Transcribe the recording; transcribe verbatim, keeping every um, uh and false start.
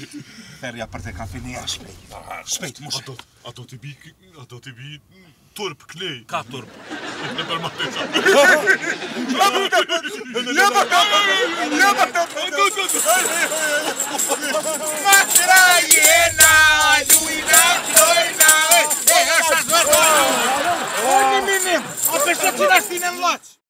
Ferri, aparte kan finija xbejt. Xbejt, mux. Għaddu tibik, għaddu tibik, turb knej. Ka turb. Nibel ma t-tisa. Maċra jena, ġujna, ġojna, eh, għaxa zwarta. Għonni minnim, għapex t-ċina stinen loċ.